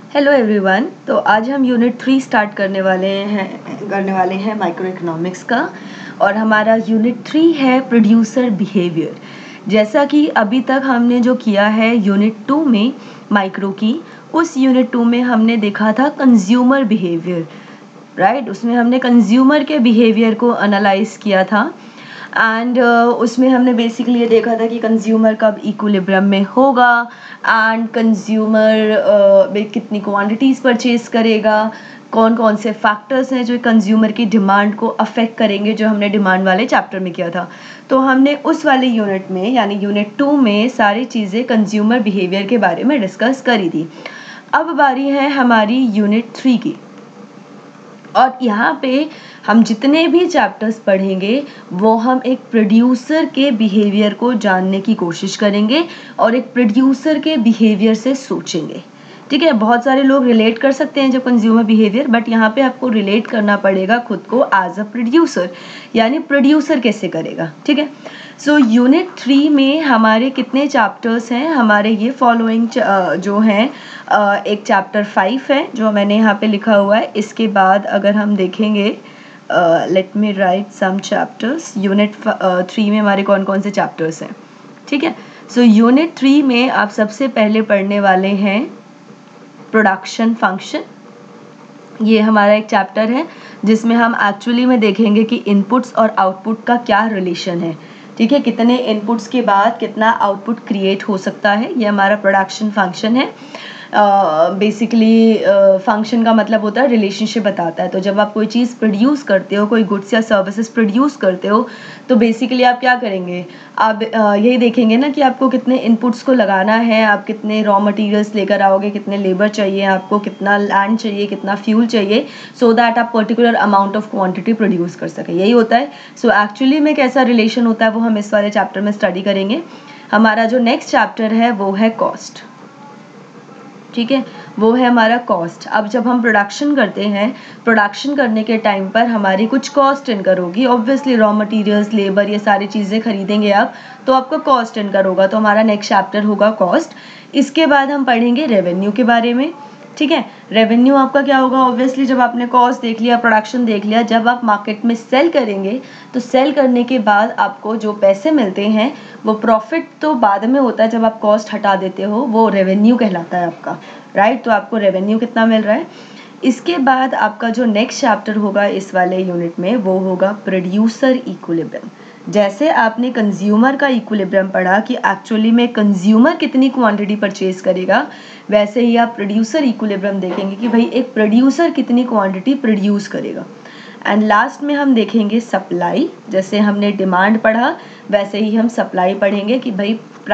Hello everyone. तो आज हम यूनिट 3 स्टार्ट करने वाले हैं माइक्रो इकोनॉमिक्स का। और हमारा यूनिट 3 है प्रोड्यूसर बिहेवियर। जैसा कि अभी तक हमने जो किया है यूनिट 2 में माइक्रो की, उस यूनिट 2 में हमने देखा था कंज्यूमर बिहेवियर, राइट। उसमें हमने कंज्यूमर के बिहेवियर को एनालाइज किया था एंड उसमें हमने बेसिकली ये देखा था कि कंज्यूमर कब इक्विलिब्रियम में होगा एंड कंज्यूमर कितनी क्वांटिटीज़ परचेज करेगा, कौन कौन से फैक्टर्स हैं जो कंज्यूमर की डिमांड को अफेक्ट करेंगे, जो हमने डिमांड वाले चैप्टर में किया था। तो हमने उस वाले यूनिट में यानी यूनिट 2 में सारी चीज़ें कंज्यूमर बिहेवियर के बारे में डिस्कस करी थी। अब बारी है हमारी यूनिट 3 की, और यहाँ पे हम जितने भी चैप्टर्स पढ़ेंगे वो हम एक प्रोड्यूसर के बिहेवियर को जानने की कोशिश करेंगे और एक प्रोड्यूसर के बिहेवियर से सोचेंगे। ठीक है, बहुत सारे लोग रिलेट कर सकते हैं जब कंज्यूमर बिहेवियर, बट यहाँ पे आपको रिलेट करना पड़ेगा खुद को एज अ प्रोड्यूसर, यानी प्रोड्यूसर कैसे करेगा। ठीक है, सो यूनिट 3 में हमारे कितने चैप्टर्स हैं, हमारे ये फॉलोइंग जो हैं, एक चैप्टर 5 है जो मैंने यहाँ पे लिखा हुआ है। इसके बाद अगर हम देखेंगे, let me write some chapters. Unit 3 में हमारे कौन कौन से चैप्टर्स हैं। ठीक है, सो यूनिट 3 में आप सबसे पहले पढ़ने वाले हैं प्रोडक्शन फंक्शन। ये हमारा एक चैप्टर है जिसमें हम एक्चुअली में देखेंगे कि इनपुट्स और आउटपुट का क्या रिलेशन है। ठीक है, कितने इनपुट्स के बाद कितना आउटपुट क्रिएट हो सकता है, ये हमारा प्रोडक्शन फंक्शन है। बेसिकली फंक्शन का मतलब होता है रिलेशनशिप बताता है। तो जब आप कोई चीज़ प्रोड्यूस करते हो, कोई गुड्स या सर्विसेज प्रोड्यूस करते हो, तो बेसिकली आप क्या करेंगे, आप यही देखेंगे ना कि आपको कितने इनपुट्स को लगाना है, आप कितने रॉ मटेरियल्स लेकर आओगे, कितने लेबर चाहिए आपको, कितना लैंड चाहिए, कितना फ्यूल चाहिए, सो दैट आप particular amount of quantity produce कर सकें। यही होता है। सो एक्चुअली में कैसा रिलेशन होता है वो हम इस वाले चैप्टर में स्टडी करेंगे। हमारा जो नेक्स्ट चैप्टर है वो है कॉस्ट। ठीक है, वो है हमारा कॉस्ट। अब जब हम प्रोडक्शन करते हैं, प्रोडक्शन करने के टाइम पर हमारी कुछ कॉस्ट इनकर होगी। ऑब्वियसली रॉ मटेरियल्स, लेबर, ये सारी चीज़ें खरीदेंगे आप, तो आपका कॉस्ट इनकर होगा। तो हमारा नेक्स्ट चैप्टर होगा कॉस्ट। इसके बाद हम पढ़ेंगे रेवेन्यू के बारे में। ठीक है, रेवेन्यू आपका क्या होगा, ऑब्वियसली जब आपने कॉस्ट देख लिया, प्रोडक्शन देख लिया, जब आप मार्केट में सेल करेंगे तो सेल करने के बाद आपको जो पैसे मिलते हैं वो प्रॉफिट तो बाद में होता है, जब आप कॉस्ट हटा देते हो वो रेवेन्यू कहलाता है आपका, राइट। तो आपको रेवेन्यू कितना मिल रहा है। इसके बाद आपका जो नेक्स्ट चैप्टर होगा इस वाले यूनिट में वो होगा प्रोड्यूसर इक्विलिब्रियम। जैसे आपने कंज्यूमर का इक्विलिब्रियम पढ़ा कि एक्चुअली में कंज्यूमर कितनी क्वांटिटी परचेज करेगा, वैसे ही आप प्रोड्यूसर इक्विलिब्रियम देखेंगे कि भाई एक प्रोड्यूसर कितनी क्वांटिटी प्रोड्यूस करेगा। एंड लास्ट में हम देखेंगे सप्लाई। जैसे हमने डिमांड पढ़ा वैसे ही हम सप्लाई पढ़ेंगे कि भाई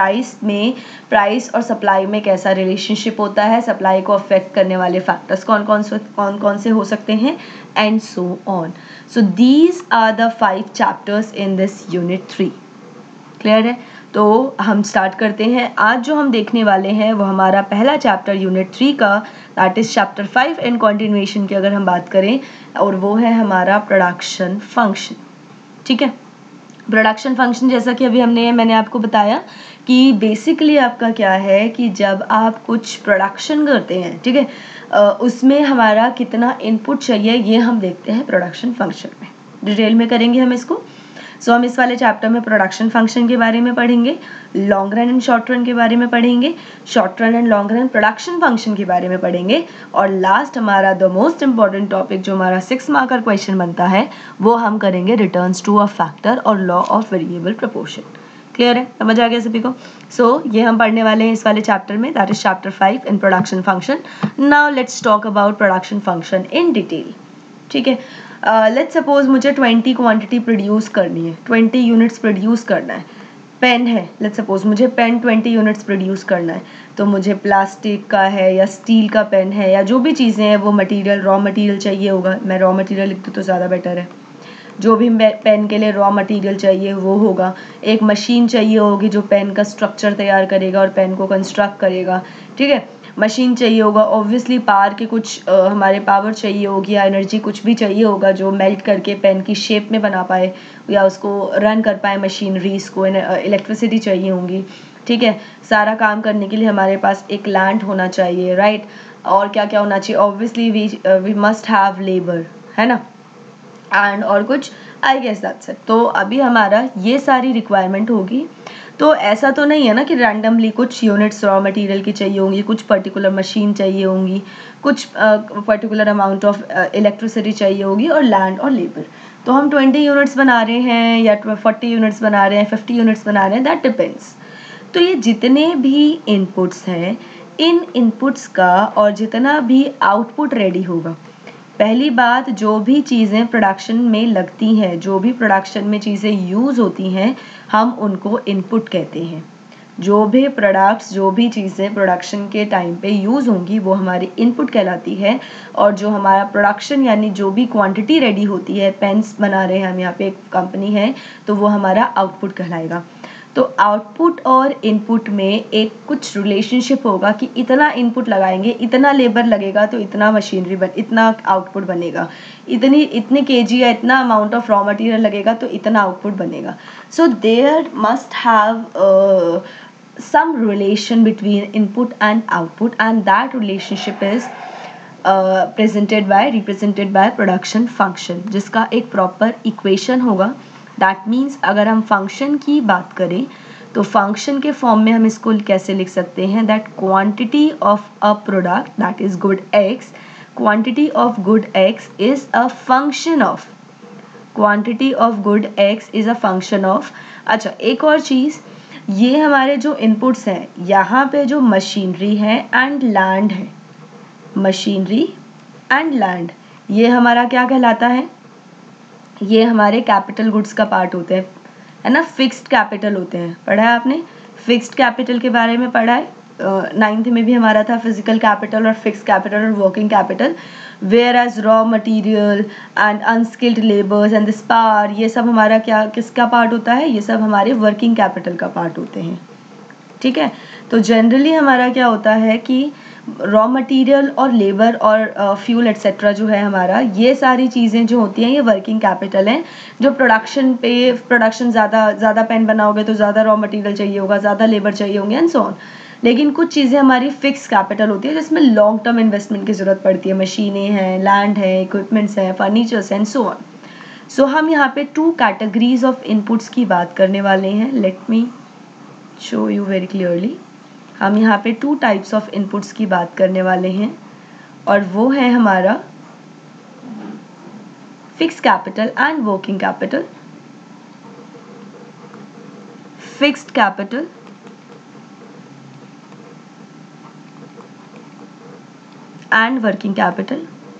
प्राइस और सप्लाई में कैसा रिलेशनशिप होता है, सप्लाई को अफेक्ट करने वाले फैक्टर्स कौन कौन से हो सकते हैं, and so on. So these are the 5 chapters in this unit 3। Clear है। तो हम स्टार्ट करते हैं। आज जो हम देखने वाले हैं वो हमारा पहला चैप्टर यूनिट 3 का, that is chapter 5 in continuation की अगर हम बात करें, और वो है हमारा प्रोडक्शन फंक्शन। ठीक है, प्रोडक्शन फंक्शन जैसा कि अभी मैंने आपको बताया कि बेसिकली आपका क्या है कि जब आप कुछ प्रोडक्शन करते हैं, ठीक है, उसमें हमारा कितना इनपुट चाहिए ये हम देखते हैं प्रोडक्शन फंक्शन में। डिटेल में करेंगे हम इसको। सो हम इस वाले चैप्टर में प्रोडक्शन फंक्शन के बारे में पढ़ेंगे, long run and short run के बारे में पढ़ेंगे, short run and long run production function के बारे में पढ़ेंगे, और लास्ट हमारा द मोस्ट इंपॉर्टेंट टॉपिक जो हमारा 6 मार्कर क्वेश्चन बनता है वो हम करेंगे रिटर्न्स टू अ फैक्टर और law of variable proportion. Clear है, समझ आ गया सभी को। सो ये हम पढ़ने वाले हैं इस वाले चैप्टर में, that is chapter 5 in production function. Now let's talk about production function in detail. ठीक है, लेट्स सपोज मुझे 20 क्वांटिटी प्रोड्यूस करनी है, 20 यूनिट्स प्रोड्यूस करना है। पेन है, लेट्स सपोज मुझे पेन 20 यूनिट्स प्रोड्यूस करना है, तो मुझे प्लास्टिक का है या स्टील का पेन है या जो भी चीज़ें हैं वो मटेरियल, रॉ मटेरियल चाहिए होगा। मैं रॉ मटेरियल लिख दूँ तो ज़्यादा बेटर है। जो भी पेन के लिए रॉ मटेरियल चाहिए वो होगा। एक मशीन चाहिए होगी जो पेन का स्ट्रक्चर तैयार करेगा और पेन को कंस्ट्रक्ट करेगा। ठीक है, मशीन चाहिए होगा, ऑब्वियसली पावर के कुछ हमारे पावर चाहिए होगी या एनर्जी कुछ भी चाहिए होगा जो मेल्ट करके पेन की शेप में बना पाए या उसको रन कर पाए मशीनरीज को, इलेक्ट्रिसिटी चाहिए होंगी। ठीक है। सारा काम करने के लिए हमारे पास एक लैंड होना चाहिए, राइट। और क्या क्या होना चाहिए, obviously we must have labour, है ना, एंड और कुछ, आई गेस दैट्स इट। तो अभी हमारा ये सारी रिक्वायरमेंट होगी। तो ऐसा तो नहीं है ना कि रैंडमली कुछ यूनिट्स रॉ मटेरियल की चाहिए होंगी, कुछ पर्टिकुलर मशीन चाहिए होंगी, कुछ पर्टिकुलर अमाउंट ऑफ इलेक्ट्रिसिटी चाहिए होगी, और लैंड और लेबर। तो हम 20 यूनिट्स बना रहे हैं या 40 यूनिट्स बना रहे हैं, 50 यूनिट्स बना रहे हैं, दैट डिपेंड्स। तो ये जितने भी इनपुट्स हैं, इन इनपुट्स का और जितना भी आउटपुट रेडी होगा, पहली बात, जो भी चीज़ें प्रोडक्शन में लगती हैं, जो भी प्रोडक्शन में चीज़ें यूज़ होती हैं, हम उनको इनपुट कहते हैं। जो भी प्रोडक्ट्स, जो भी चीज़ें प्रोडक्शन के टाइम पे यूज़ होंगी वो हमारी इनपुट कहलाती है। और जो हमारा प्रोडक्शन यानी जो भी क्वांटिटी रेडी होती है, पेन्स बना रहे हैं हम, यहाँ पे एक कंपनी है, तो वो हमारा आउटपुट कहलाएगा। तो आउटपुट और इनपुट में एक कुछ रिलेशनशिप होगा कि इतना इनपुट लगाएंगे, इतना लेबर लगेगा, तो इतना मशीनरी इतना आउटपुट बनेगा, इतने केजी या इतना अमाउंट ऑफ रॉ मटेरियल लगेगा तो इतना आउटपुट बनेगा। So there must have some relation between input and output, and that relationship is represented by production function, जिसका एक proper equation होगा। That means अगर हम function की बात करें तो function के form में हम इसको कैसे लिख सकते हैं, that quantity of a product, that is good X, quantity of good X is a function of, quantity of good X is a function of। अच्छा, एक और चीज़, ये हमारे जो इनपुट्स हैं, यहाँ पे जो मशीनरी है एंड लैंड है, मशीनरी एंड लैंड, ये हमारा क्या कहलाता है, ये हमारे कैपिटल गुड्स का पार्ट होते हैं, है ना, फिक्स्ड कैपिटल होते हैं। पढ़ा है आपने फिक्स्ड कैपिटल के बारे में, पढ़ा है 9th में भी हमारा था फिजिकल कैपिटल और फिक्स्ड कैपिटल और working capital. Where as raw material and unskilled labours and this power, ये सब हमारा क्या, किसका पार्ट होता है, ये सब हमारे वर्किंग कैपिटल का पार्ट होते हैं। ठीक है, तो जनरली हमारा क्या होता है कि रॉ मटेरियल और लेबर और फ्यूल एट्सेट्रा जो है हमारा, ये सारी चीज़ें जो होती हैं ये वर्किंग कैपिटल हैं। जो प्रोडक्शन ज़्यादा पेन बनाओगे तो ज़्यादा रॉ मटेरियल चाहिए होगा, ज़्यादा लेबर चाहिए होंगे एंड सो ऑन। लेकिन कुछ चीज़ें हमारी फिक्स कैपिटल होती है जिसमें लॉन्ग टर्म इन्वेस्टमेंट की ज़रूरत पड़ती है, मशीनें हैं, लैंड है, इक्विपमेंट्स हैं, furnitures and so on. So हम यहाँ पे 2 कैटेगरीज ऑफ इनपुट्स की बात करने वाले हैं। Let me show you very clearly. हम यहाँ पे 2 टाइप्स ऑफ इनपुट्स की बात करने वाले हैं, और वो है हमारा fixed capital and working capital. Fixed capital and working capital.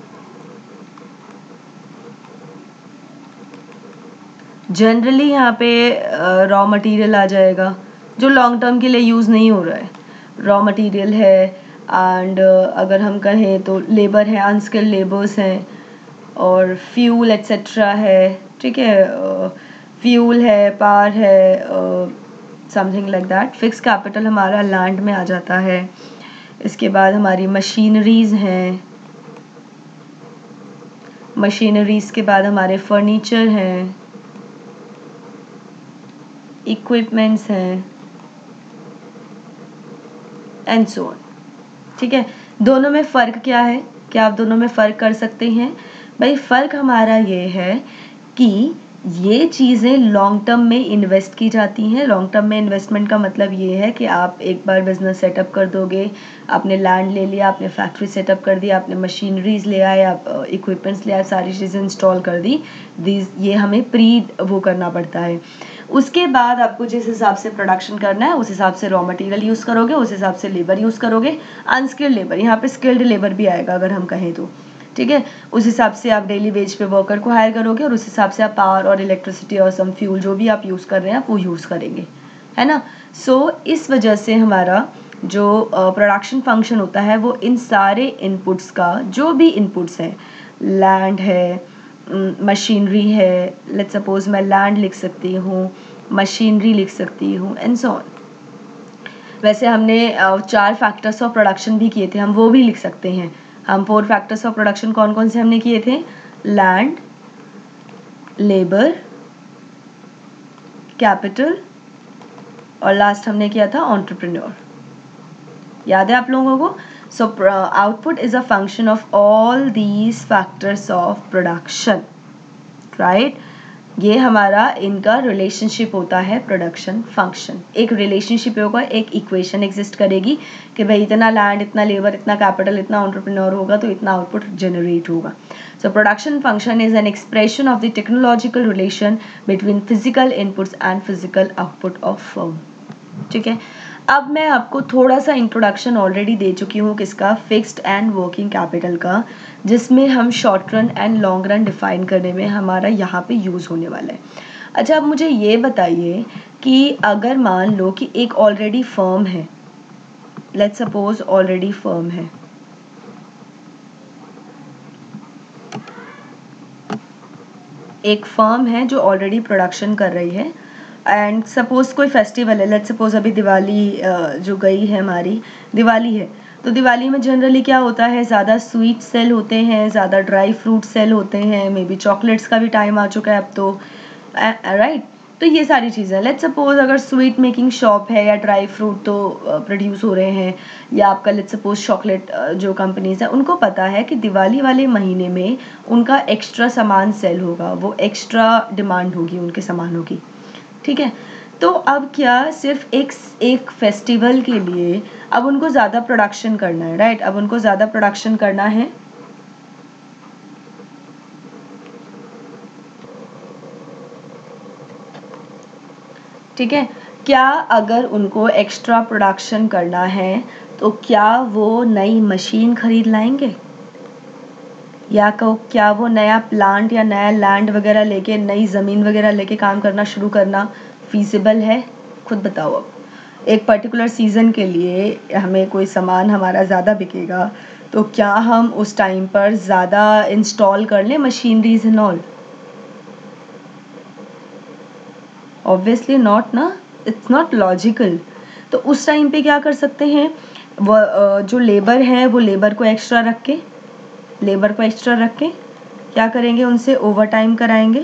Generally यहाँ पे रॉ मटेरियल आ जाएगा जो लॉन्ग टर्म के लिए यूज़ नहीं हो रहा है, रॉ मटेरियल है, एंड अगर हम कहें तो लेबर है, अनस्किल्ड लेबर्स हैं, और फ्यूल एट्सेट्रा है। ठीक है, फ्यूल है, पावर है, something like that. Fix capital हमारा लैंड में आ जाता है। इसके बाद हमारी मशीनरीज हैं, मशीनरीज के बाद हमारे फर्नीचर हैं, इक्विपमेंट्स हैं एंड सो ऑन। ठीक है, दोनों में फ़र्क क्या है, क्या आप दोनों में फ़र्क कर सकते हैं? भाई फ़र्क हमारा ये है कि ये चीज़ें लॉन्ग टर्म में इन्वेस्ट की जाती हैं। लॉन्ग टर्म में इन्वेस्टमेंट का मतलब ये है कि आप एक बार बिजनेस सेटअप कर दोगे, आपने लैंड ले लिया, आपने फैक्ट्री सेटअप कर दी, आपने मशीनरीज ले आए, आप इक्विपमेंट्स ले आए, सारी चीज़ें इंस्टॉल कर दी, ये हमें वो करना पड़ता है। उसके बाद आपको जिस हिसाब से प्रोडक्शन करना है उस हिसाब से रॉ मटेरियल यूज़ करोगे, उस हिसाब से लेबर यूज़ करोगे, अनस्किल्ड लेबर, यहाँ पे स्किल्ड लेबर भी आएगा अगर हम कहें तो। ठीक है, उस हिसाब से आप डेली वेज पे वर्कर को हायर करोगे, और उस हिसाब से आप पावर और इलेक्ट्रिसिटी और सम फ्यूल जो भी आप यूज़ कर रहे हैं आप वो यूज़ करेंगे, है ना। सो इस वजह से हमारा जो प्रोडक्शन फंक्शन होता है वो इन सारे इनपुट्स का, जो भी इनपुट्स हैं, लैंड है, मशीनरी है, लेट्स सपोज मैं लैंड लिख सकती हूँ, मशीनरी लिख सकती हूँ एंड सो ऑन। वैसे हमने 4 फैक्टर्स ऑफ प्रोडक्शन भी किए थे, हम वो भी लिख सकते हैं। हम 4 फैक्टर्स ऑफ प्रोडक्शन कौन कौन से हमने किए थे? लैंड, लेबर, कैपिटल और लास्ट हमने किया था एंटरप्रेन्योर। याद है आप लोगों को? So output is a function of all these factors of production, right. ये हमारा इनका रिलेशनशिप होता है प्रोडक्शन फंक्शन। एक रिलेशनशिप होगा, एक इक्वेशन एग्जिस्ट करेगी कि भाई इतना लैंड, इतना लेबर, इतना कैपिटल, इतना एंटरप्रेन्योर होगा तो इतना आउटपुट जनरेट होगा। So production function is an expression of the technological relation between physical inputs and physical output of firm. ठीक है, अब मैं आपको थोड़ा सा इंट्रोडक्शन ऑलरेडी दे चुकी हूँ किसका, फिक्स्ड एंड वर्किंग कैपिटल का, जिसमें हम short run and long run define करने में हमारा यहाँ पे यूज़ होने वाला है। अच्छा, अब मुझे ये बताइए कि अगर मान लो कि एक ऑलरेडी फर्म है, लेट्स सपोज ऑलरेडी फर्म है, एक फर्म है जो ऑलरेडी प्रोडक्शन कर रही है एंड सपोज कोई फेस्टिवल है, लेट्स सपोज अभी दिवाली जो गई है हमारी, दिवाली है, तो दिवाली में जनरली क्या होता है, ज़्यादा स्वीट सेल होते हैं, ज़्यादा ड्राई फ्रूट सेल होते हैं, मे बी चॉकलेट्स का भी टाइम आ चुका है अब तो, राइट। तो ये सारी चीज़ें, लेट्स सपोज अगर स्वीट मेकिंग शॉप है या ड्राई फ्रूट तो प्रोड्यूस हो रहे हैं, या आपका लेट्स सपोज चॉकलेट जो कंपनीज है उनको पता है कि दिवाली वाले महीने में उनका एक्स्ट्रा सामान सेल होगा, वो एक्स्ट्रा डिमांड होगी उनके सामानों की। ठीक है, तो अब क्या सिर्फ एक फेस्टिवल के लिए अब उनको ज़्यादा प्रोडक्शन करना है, राइट। अब उनको ज़्यादा प्रोडक्शन करना है, ठीक है। क्या अगर उनको एक्स्ट्रा प्रोडक्शन करना है तो क्या वो नई मशीन खरीद लाएंगे, या क्या वो नया प्लांट या नया लैंड वगैरह लेके, नई ज़मीन वगैरह लेके काम करना शुरू करना फीजिबल है? खुद बताओ। अब एक पर्टिकुलर सीज़न के लिए हमें कोई सामान हमारा ज़्यादा बिकेगा तो क्या हम उस टाइम पर ज़्यादा इंस्टॉल कर लें machineries and all? Obviously not ना, इट्स नॉट लॉजिकल। तो उस टाइम पे क्या कर सकते हैं, वो जो लेबर है वो लेबर को एक्स्ट्रा रख के क्या करेंगे, उनसे ओवर टाइम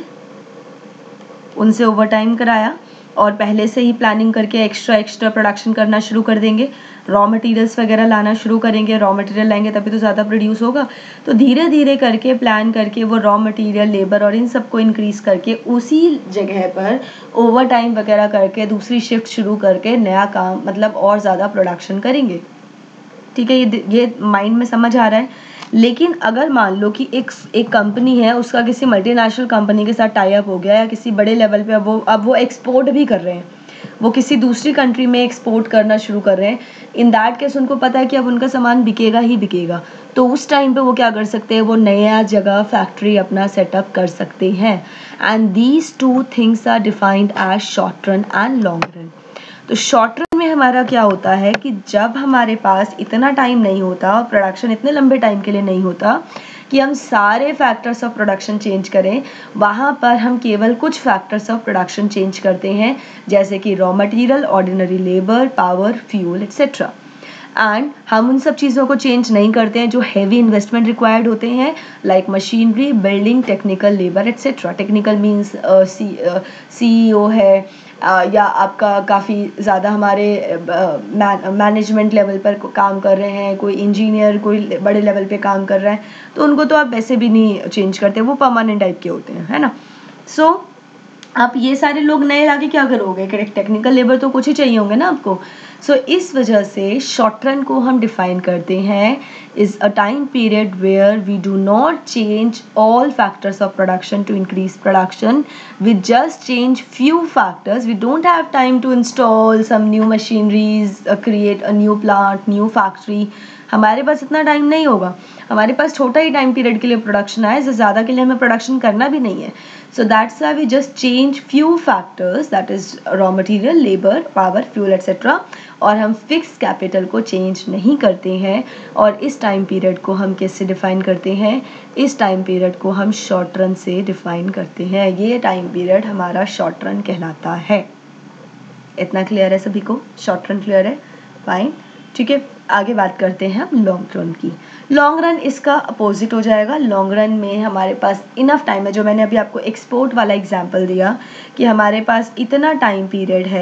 कराया और पहले से ही प्लानिंग करके एक्स्ट्रा प्रोडक्शन करना शुरू कर देंगे, रॉ मटेरियल्स वगैरह लाना शुरू करेंगे, रॉ मटेरियल लाएंगे तभी तो ज़्यादा प्रोड्यूस होगा। तो धीरे धीरे करके प्लान करके वो रॉ मटेरियल, लेबर और इन सबको इंक्रीज करके उसी जगह पर ओवर टाइम वगैरह करके दूसरी शिफ्ट शुरू करके नया काम, मतलब और ज़्यादा प्रोडक्शन करेंगे। ठीक है, ये माइंड में समझ आ रहा है। लेकिन अगर मान लो कि एक कंपनी है, उसका किसी मल्टीनेशनल कंपनी के साथ टाई अप हो गया या किसी बड़े लेवल पे अब वो एक्सपोर्ट भी कर रहे हैं, वो किसी दूसरी कंट्री में एक्सपोर्ट करना शुरू कर रहे हैं, इन दैट केस उनको पता है कि अब उनका सामान बिकेगा ही बिकेगा, तो उस टाइम पे वो क्या कर सकते हैं, वो नया जगह फैक्ट्री अपना सेटअप कर सकते हैं। And these two things are defined as short run and long run. तो शॉर्ट रन में हमारा क्या होता है कि जब हमारे पास इतना टाइम नहीं होता और प्रोडक्शन इतने लंबे टाइम के लिए नहीं होता कि हम सारे फैक्टर्स ऑफ प्रोडक्शन चेंज करें, वहाँ पर हम केवल कुछ फैक्टर्स ऑफ प्रोडक्शन चेंज करते हैं, जैसे कि raw material, ordinary labour, power, fuel etcetera. And हम उन सब चीज़ों को चेंज नहीं करते हैं जो हैवी इन्वेस्टमेंट रिक्वायर्ड होते हैं, like machinery, building, technical labour etcetera. Technical means CEO है, या आपका काफ़ी ज़्यादा हमारे मैनेजमेंट लेवल पर काम कर रहे हैं, कोई इंजीनियर कोई बड़े लेवल पे काम कर रहा है, तो उनको तो आप वैसे भी नहीं चेंज करते, वो परमानेंट टाइप के होते हैं, है ना। सो आप ये सारे लोग नए लाके क्या करोगे, टेक्निकल लेबर तो कुछ ही चाहिए होंगे ना आपको। सो इस वजह से शॉर्ट रन को हम डिफाइन करते हैं is a time period where we do not change all factors of production to increase production. We just change few factors. We don't have time to install some new machineries, create a new plant, new factory. हमारे पास इतना time नहीं होगा, हमारे पास छोटा ही time period के लिए production है, ज़्यादा के लिए हमें प्रोडक्शन करना भी नहीं है। So that's why we just change few factors, that is raw material, labor, power, fuel etc. और हम फिक्स कैपिटल को चेंज नहीं करते हैं। और इस टाइम पीरियड को हम कैसे डिफाइन करते हैं, इस टाइम पीरियड को हम शॉर्ट रन से डिफाइन करते हैं। ये टाइम पीरियड हमारा शॉर्ट रन कहलाता है। इतना क्लियर है सभी को? शॉर्ट रन क्लियर है? फाइन, ठीक है। आगे बात करते हैं हम लॉन्ग रन की। लॉन्ग रन इसका अपोजिट हो जाएगा। लॉन्ग रन में हमारे पास इनफ टाइम है, जो मैंने अभी आपको एक्सपोर्ट वाला एग्जांपल दिया कि हमारे पास इतना टाइम पीरियड है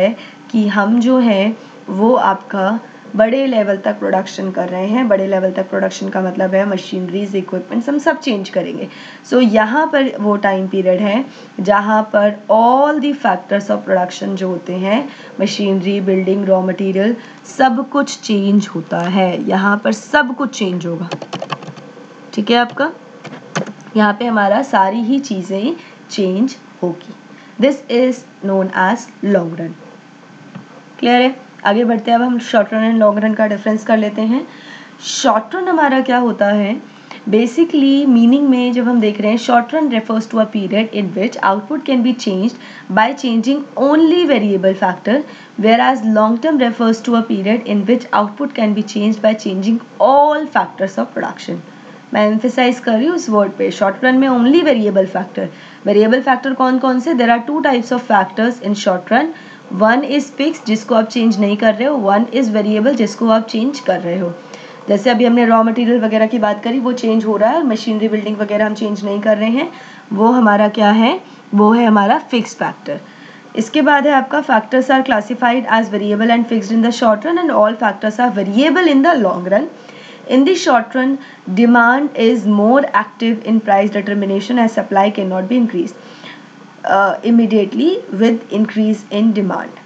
कि हम जो है वो आपका बड़े लेवल तक प्रोडक्शन कर रहे हैं। बड़े लेवल तक प्रोडक्शन का मतलब है मशीनरीज, इक्विपमेंट्स हम सब चेंज करेंगे। सो यहाँ पर वो टाइम पीरियड है जहाँ पर all the factors of production जो होते हैं, मशीनरी, बिल्डिंग, रॉ मटेरियल, सब कुछ चेंज होता है। यहाँ पर सब कुछ चेंज होगा, ठीक है आपका। यहाँ पे हमारा सारी ही चीज़ें चेंज होगी। This is known as long run. Clear है? आगे बढ़ते हैं। अब हम short run and long run का डिफरेंस कर लेते हैं। शॉर्ट रन हमारा क्या होता है, बेसिकली मीनिंग में जब हम देख रहे हैं, short run refers to a period in which output can be changed by changing only variable factor, whereas long term refers to a period in which output can be changed by changing all factors of production. मैं emphasize कर रही हूँ इस word पे। Short run में only variable factor. Variable factor कौन कौन से? There are two types of factors in short run. One is fix जिसको आप चेंज नहीं कर रहे हो, वन इज वेरिएबल जिसको आप चेंज कर रहे हो। जैसे अभी हमने रॉ मटेरियल वगैरह की बात करी, वो चेंज हो रहा है। मशीनरी, बिल्डिंग वगैरह हम चेंज नहीं कर रहे हैं, वो हमारा क्या है, वो है हमारा फिक्स फैक्टर। इसके बाद है आपका factors are classified as variable and fixed in the short run and all factors are variable in the long run. In the short run, demand is more active in price determination as supply cannot be increased immediately with increase in demand.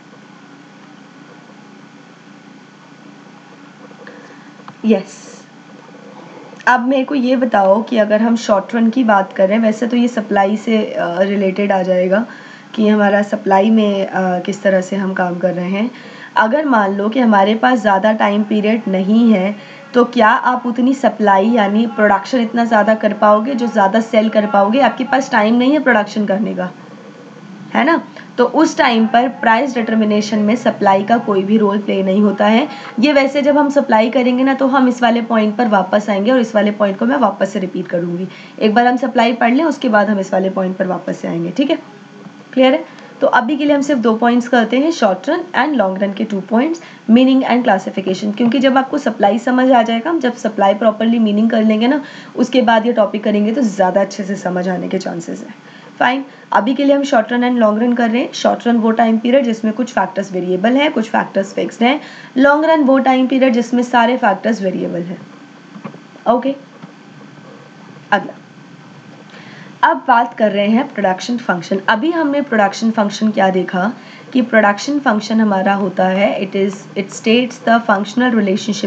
Yes. अब मेरे को ये बताओ कि अगर हम short run की बात करें, वैसे तो ये सप्लाई से रिलेटेड आ जाएगा कि हमारा सप्लाई में किस तरह से हम काम कर रहे हैं। अगर मान लो कि हमारे पास ज़्यादा टाइम पीरियड नहीं है, तो क्या आप उतनी सप्लाई यानी प्रोडक्शन इतना ज़्यादा कर पाओगे जो ज़्यादा सेल कर पाओगे? आपके पास टाइम नहीं है प्रोडक्शन करने का, है ना। तो उस टाइम पर प्राइस डिटर्मिनेशन में सप्लाई का कोई भी रोल प्ले नहीं होता है। ये वैसे जब हम सप्लाई करेंगे ना, तो हम इस वाले पॉइंट पर वापस आएंगे और इस वाले पॉइंट को मैं वापस से रिपीट करूँगी। एक बार हम सप्लाई पढ़ लें, उसके बाद हम इस वाले पॉइंट पर वापस से आएंगे, ठीक है। क्लियर है? तो अभी के लिए हम सिर्फ 2 पॉइंट्स करते हैं, short run and long run के 2 पॉइंट्स, मीनिंग एंड क्लासिफिकेशन। क्योंकि जब आपको सप्लाई समझ आ जाएगा, हम जब सप्लाई प्रॉपरली मीनिंग कर लेंगे ना, उसके बाद ये टॉपिक करेंगे तो ज़्यादा अच्छे से समझ आने के चांसेस है। फाइन, अभी के लिए हम short run and long run कर रहे हैं। शॉर्ट रन वो टाइम पीरियड जिसमें कुछ फैक्टर्स वेरिएबल हैं, कुछ फैक्टर्स फिक्स्ड हैं। लॉन्ग रन वो टाइम पीरियड जिसमें सारे फैक्टर्स वेरिएबल हैं। ओके, अगला अब बात कर रहे हैं प्रोडक्शन फंक्शन। अभी हमने प्रोडक्शन फंक्शन क्या देखा कि प्रोडक्शन फंक्शन हमारा होता है, it states the functional relationship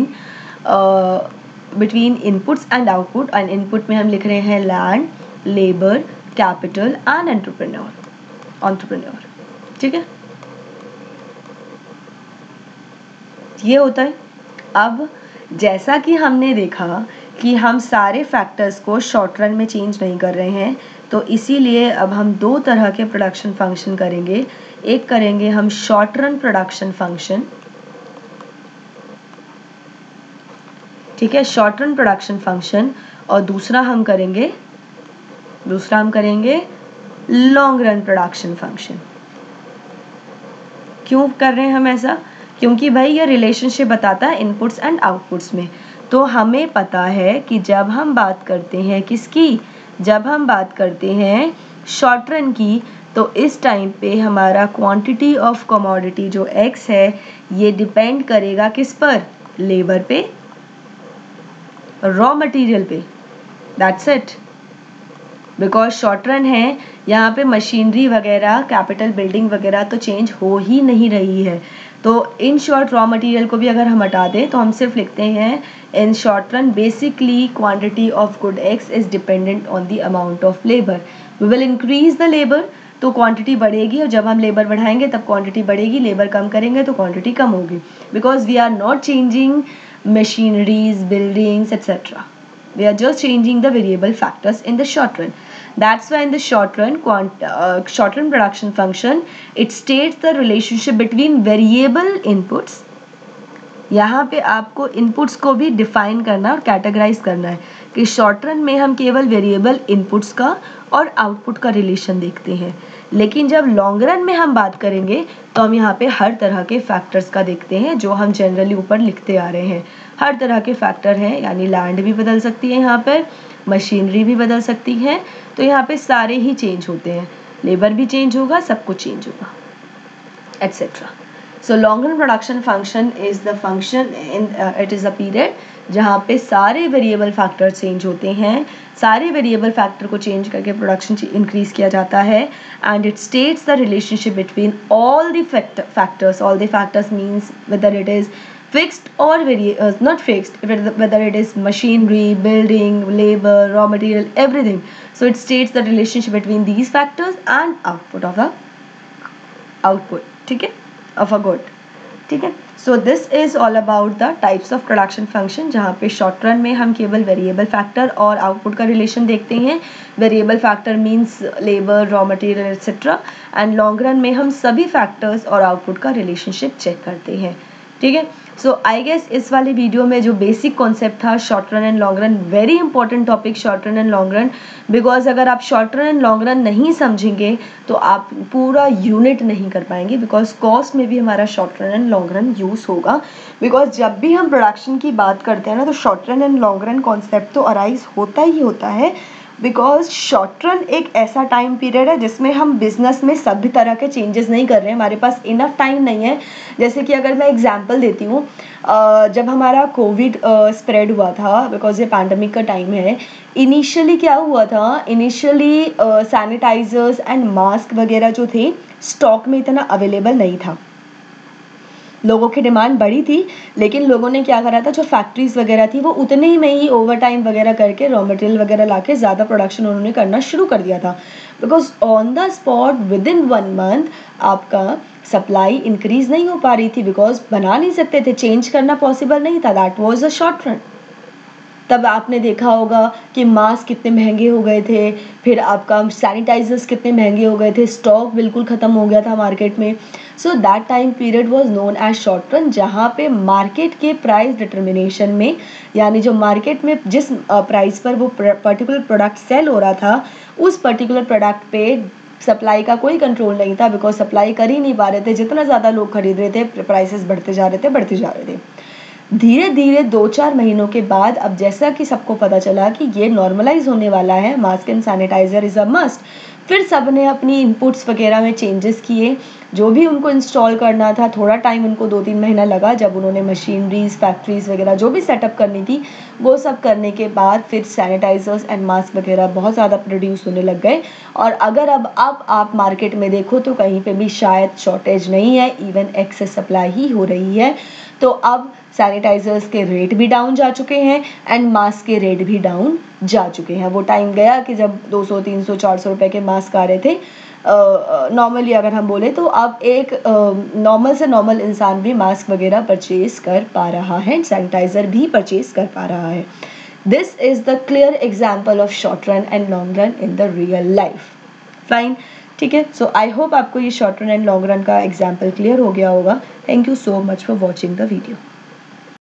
between inputs and output. And input में हम लिख रहे हैं land, labour, capital and entrepreneur, ठीक है, ये होता है। अब जैसा कि हमने देखा कि हम सारे फैक्टर्स को शॉर्ट रन में चेंज नहीं कर रहे हैं, तो इसीलिए अब हम 2 तरह के प्रोडक्शन फंक्शन करेंगे। एक करेंगे हम शॉर्ट रन प्रोडक्शन फंक्शन, ठीक है, शॉर्ट रन प्रोडक्शन फंक्शन, और दूसरा हम करेंगे लॉन्ग रन प्रोडक्शन फंक्शन। क्यों कर रहे हैं हम ऐसा? क्योंकि भाई ये रिलेशनशिप बताता है इनपुट्स एंड आउटपुट्स में। तो हमें पता है कि जब हम बात करते हैं किसकी, जब हम बात करते हैं शॉर्ट रन की, तो इस टाइम पे हमारा क्वांटिटी ऑफ कमोडिटी जो x है, ये डिपेंड करेगा किस पर? लेबर पे, रॉ मटेरियल पे। That's it. Because short run है, यहाँ पे मशीनरी वगैरह, कैपिटल, बिल्डिंग वगैरह तो चेंज हो ही नहीं रही है। तो इन शॉर्ट रॉ मटेरियल को भी अगर हम हटा दें तो हम सिर्फ लिखते हैं in short run basically quantity of good x is dependent on the amount of labour. We will increase the labour, तो क्वांटिटी बढ़ेगी, और जब हम लेबर बढ़ाएंगे तब क्वांटिटी बढ़ेगी, लेबर कम करेंगे तो क्वांटिटी कम होगी। Because we are not changing machineries, buildings etc. We are just changing the variable factors in the short run. That's why in the short run production function, it states the relationship between variable inputs. यहाँ पे आपको inputs को भी define करना और categorise करना है कि शॉर्ट रन में हम केवल वेरिएबल इनपुट्स का और आउटपुट का रिलेशन देखते हैं, लेकिन जब लॉन्ग रन में हम बात करेंगे तो हम यहाँ पे हर तरह के फैक्टर्स का देखते हैं जो हम जनरली ऊपर लिखते आ रहे हैं। हर तरह के फैक्टर हैं, यानी लैंड भी बदल सकती है, यहाँ पर मशीनरी भी बदल सकती है, तो यहाँ पे सारे ही चेंज होते हैं, लेबर भी चेंज होगा, सब कुछ चेंज होगा। etc. So long run production function is the function in it is a period जहाँ पे सारे वेरिएबल फैक्टर चेंज होते हैं, सारे वेरिएबल फैक्टर को चेंज करके प्रोडक्शन इंक्रीज किया जाता है, and it states the relationship between all the factors. All the factors means whether it is fixed or not fixed, whether it is machinery, building, labor, raw material, everything. So it states the relationship between these factors and output of a output, ठीक है, of a good, ठीक है. So this is all about the types of production function, जहाँ पे short run में हम केवल variable factor और output का relation देखते हैं. Variable factor means labor, raw material, etc. and long run में हम सभी factors और output का relationship check करते हैं, ठीक है. सो आई गेस इस वाली वीडियो में जो बेसिक कॉन्सेप्ट था short run and long run, very important topic short run and long run, because अगर आप short run and long run नहीं समझेंगे तो आप पूरा यूनिट नहीं कर पाएंगे, बिकॉज कॉस्ट में भी हमारा short run and long run use होगा. बिकॉज जब भी हम प्रोडक्शन की बात करते हैं ना तो short run and long run concept तो अराइज होता ही होता है, बिकॉज शॉर्ट रन एक ऐसा टाइम पीरियड है जिसमें हम बिजनेस में सभी तरह के चेंजेस नहीं कर रहे हैं, हमारे पास इनफ टाइम नहीं है. जैसे कि अगर मैं एग्जांपल देती हूँ, जब हमारा कोविड स्प्रेड हुआ था, बिकॉज ये पैंडमिक का टाइम है, इनिशियली क्या हुआ था, इनिशियली सैनिटाइजर्स एंड मास्क वगैरह जो थे स्टॉक में इतना अवेलेबल नहीं था. लोगों की डिमांड बढ़ी थी, लेकिन लोगों ने क्या करा था, जो फैक्ट्रीज वगैरह थी वो उतने ही में ही ओवर टाइम वगैरह करके रॉ मटेरियल वगैरह लाके ज़्यादा प्रोडक्शन उन्होंने करना शुरू कर दिया था. Because on the spot within 1 month आपका सप्लाई इंक्रीज नहीं हो पा रही थी, बिकॉज बना नहीं सकते थे, चेंज करना पॉसिबल नहीं था. That was a short run. तब आपने देखा होगा कि मास्क कितने महंगे हो गए थे, फिर आपका सैनिटाइजर्स कितने महंगे हो गए थे, स्टॉक बिल्कुल ख़त्म हो गया था मार्केट में. So that time period was known as short run, जहाँ पे मार्केट के प्राइस डिटर्मिनेशन में, यानी जो मार्केट में जिस प्राइस पर वो पर्टिकुलर प्रोडक्ट सेल हो रहा था, उस पर्टिकुलर प्रोडक्ट पे सप्लाई का कोई कंट्रोल नहीं था, बिकॉज सप्लाई कर ही नहीं पा रहे थे. जितना ज़्यादा लोग खरीद रहे थे, प्राइसेस बढ़ते जा रहे थे. धीरे धीरे 2-4 महीनों के बाद, अब जैसा कि सबको पता चला कि ये नॉर्मलाइज होने वाला है, mask and sanitiser is a must, फिर सब ने अपनी इनपुट्स वगैरह में चेंजेस किए. जो भी उनको इंस्टॉल करना था, थोड़ा टाइम उनको 2-3 महीना लगा, जब उन्होंने मशीनरीज, फैक्ट्रीज वगैरह जो भी सेटअप करनी थी वो सब करने के बाद फिर सैनिटाइजर्स एंड मास्क वगैरह बहुत ज़्यादा प्रोड्यूस होने लग गए. और अगर अब आप मार्केट में देखो तो कहीं पे भी शायद शॉर्टेज नहीं है, इवन एक्सेस सप्लाई ही हो रही है. तो अब सैनिटाइजर्स के रेट भी डाउन जा चुके हैं एंड मास्क के रेट भी डाउन जा चुके हैं. वो टाइम गया कि जब 200, 300, 400 रुपए के मास्क आ रहे थे नॉर्मली, अगर हम बोले तो अब एक नॉर्मल से नॉर्मल इंसान भी मास्क वगैरह परचेज कर पा रहा है, सैनिटाइजर भी परचेज कर पा रहा है. This is the clear example of short run and long run in the real life. Fine, ठीक है. सो आई होप आपको ये short run and long run का एग्जाम्पल क्लियर हो गया होगा. Thank you so much for watching the video.